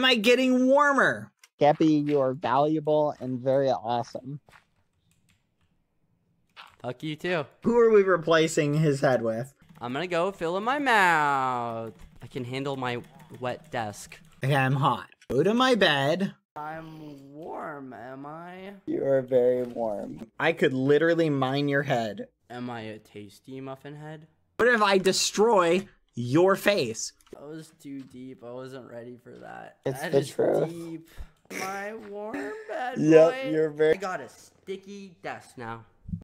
am I getting warmer? Skeppy, you are valuable and very awesome. Fuck you too. Who are we replacing his head with? I'm gonna go fill in my mouth. I can handle my wet desk. Okay, I'm hot. Go to my bed. I'm warm, am I? You are very warm. I could literally mine your head. Am I a tasty muffin head? What if I destroy your face? That was too deep. I wasn't ready for that. It's That the is truth. deep. Am I warm, bad boy? Yep, you're very. I got a sticky desk now.